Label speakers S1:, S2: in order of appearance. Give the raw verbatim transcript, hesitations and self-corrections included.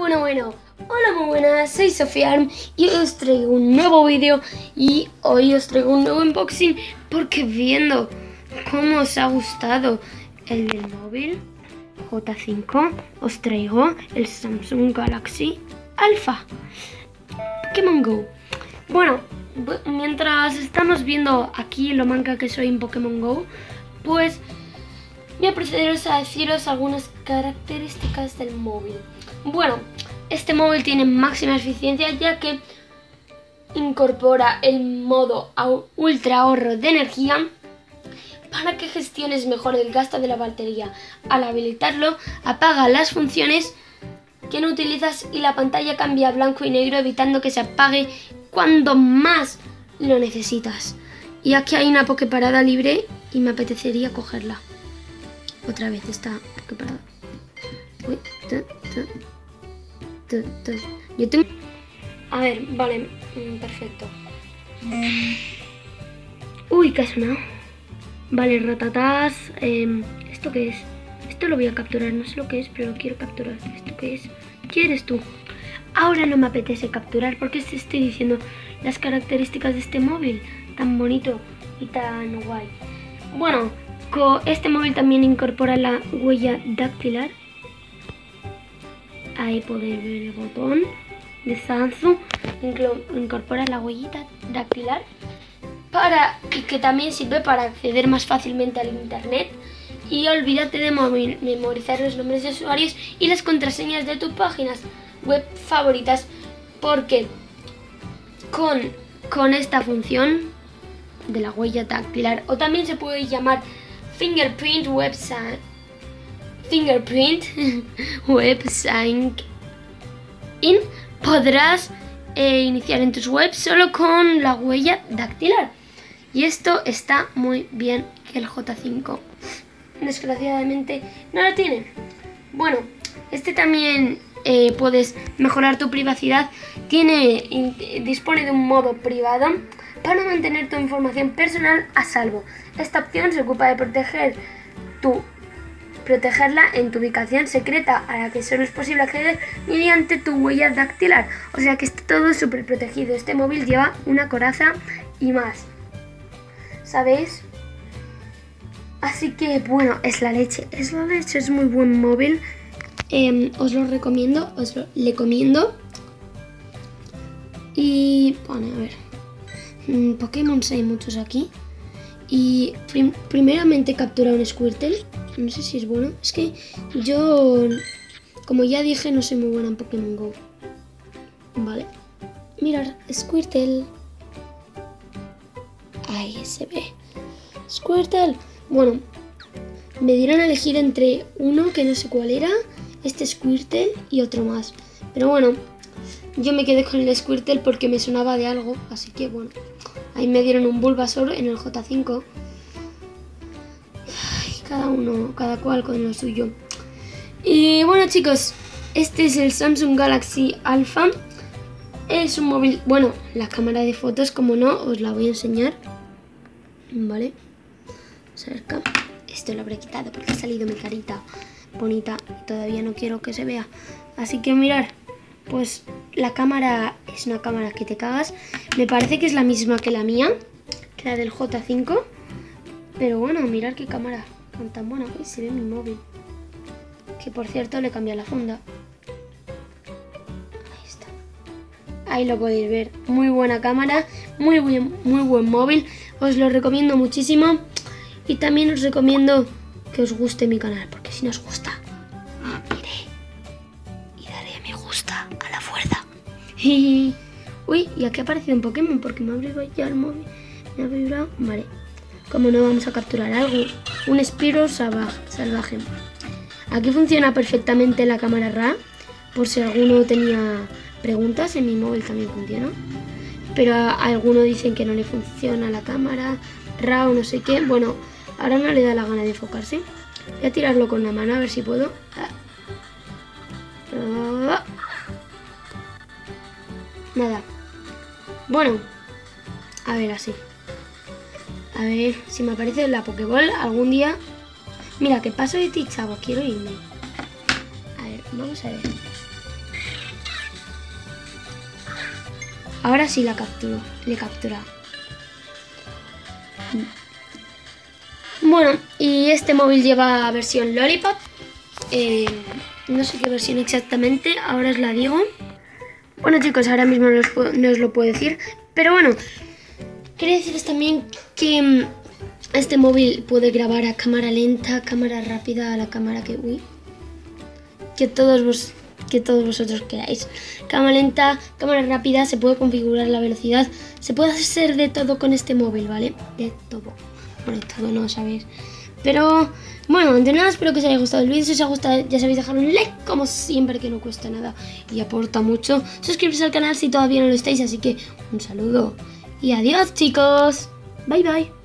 S1: bueno, bueno. Hola, muy buenas, soy Sofiarm y hoy os traigo un nuevo vídeo y hoy os traigo un nuevo unboxing porque viendo cómo os ha gustado el del móvil J cinco, os traigo el Samsung Galaxy Alpha Pokémon Go. Bueno, mientras estamos viendo aquí lo manca que soy en Pokémon Go, pues voy a procederos a deciros algunas características del móvil. Bueno, este móvil tiene máxima eficiencia ya que incorpora el modo ultra ahorro de energía para que gestiones mejor el gasto de la batería. Al habilitarlo, apaga las funciones que no utilizas y la pantalla cambia a blanco y negro, evitando que se apague cuando más lo necesitas. Y aquí hay una Poképarada libre y me apetecería cogerla. Otra vez esta Poképarada. Uy, tu, tu, tu, tu. Yo tengo... A ver, vale, perfecto. Uy, ¿qué ha sonado? Vale, ratatás. Eh, ¿Esto qué es? Esto lo voy a capturar, no sé lo que es, pero lo quiero capturar. ¿Esto qué es? ¿Quién eres tú? Ahora no me apetece capturar porque te estoy diciendo las características de este móvil tan bonito y tan guay. Bueno, este móvil también incorpora la huella dactilar. Ahí podéis ver el botón de Samsung. Incorpora la huellita dactilar para, y que también sirve para acceder más fácilmente al internet. Y olvídate de memorizar los nombres de usuarios y las contraseñas de tus páginas web favoritas, porque con, con esta función de la huella dactilar, o también se puede llamar fingerprint website fingerprint website in, podrás eh, iniciar en tus webs solo con la huella dactilar, y esto está muy bien que el J cinco desgraciadamente no lo tiene. Bueno, este también eh, puedes mejorar tu privacidad. Tiene, in, dispone de un modo privado para mantener tu información personal a salvo. Esta opción se ocupa de proteger tu, protegerla en tu ubicación secreta a la que solo es posible acceder mediante tu huella dactilar. O sea que está todo súper protegido. Este móvil lleva una coraza y más, ¿sabéis? Así que bueno, es la leche, es la leche, es muy buen móvil. Eh, os lo recomiendo, os lo recomiendo. Y bueno, a ver, Pokémon hay muchos aquí. Y prim primeramente captura un Squirtle. No sé si es bueno. Es que yo, como ya dije, no soy muy buena en Pokémon Go. Vale. Mirad, Squirtle. Ahí se ve. Squirtle. Bueno, me dieron a elegir entre uno que no sé cuál era, este Squirtle y otro más. Pero bueno, yo me quedé con el Squirtle porque me sonaba de algo, así que bueno. Ahí me dieron un Bulbasaur en el J cinco. Ay, cada uno, cada cual con lo suyo. Y bueno, chicos, este es el Samsung Galaxy Alpha. Es un móvil, bueno, la cámara de fotos, como no, os la voy a enseñar. Vale. Cerca. Esto lo habré quitado porque ha salido mi carita bonita y todavía no quiero que se vea. Así que mirar, pues la cámara es una cámara que te cagas. Me parece que es la misma que la mía, que la del J cinco. Pero bueno, mirar qué cámara tan buena. Uy, se ve mi móvil. Que por cierto le cambié la funda. Ahí está. Ahí lo podéis ver. Muy buena cámara, muy buen, muy buen móvil. Os lo recomiendo muchísimo. Y también os recomiendo que os guste mi canal, porque si no os gusta, iré y daré me gusta a la fuerza. Uy, y aquí ha aparecido un Pokémon porque me ha vibrado ya el móvil. Me ha vibrado. Vale. Como no, vamos a capturar algo. Un Spiro salvaje. Aquí funciona perfectamente la cámara R A W. Por si alguno tenía preguntas, en mi móvil también funciona. Pero a, a alguno dicen que no le funciona la cámara R A W, no sé qué. Bueno, ahora no le da la gana de enfocarse. Voy a tirarlo con la mano a ver si puedo. Nada. Bueno, a ver, así. A ver si me aparece la Pokéball algún día. Mira, que paso de ti, chavo, quiero irme. A ver, vamos a ver. Ahora sí la capturo, le captura. Bueno, y este móvil lleva versión Lollipop. Eh, no sé qué versión exactamente, ahora os la digo. Bueno chicos, ahora mismo no os, puedo, no os lo puedo decir. Pero bueno, quería deciros también que um, este móvil puede grabar a cámara lenta, cámara rápida, a la cámara que... Uy, que todos vos... que todos vosotros queráis. Cámara lenta, cámara rápida, se puede configurar la velocidad, se puede hacer de todo con este móvil, ¿vale? De todo. Bueno, de todo no sabéis. Pero, bueno, de nada, espero que os haya gustado el vídeo. Si os ha gustado, ya sabéis, dejar un like, como siempre, que no cuesta nada y aporta mucho. Suscribiros al canal si todavía no lo estáis, así que un saludo y adiós, chicos. Bye, bye.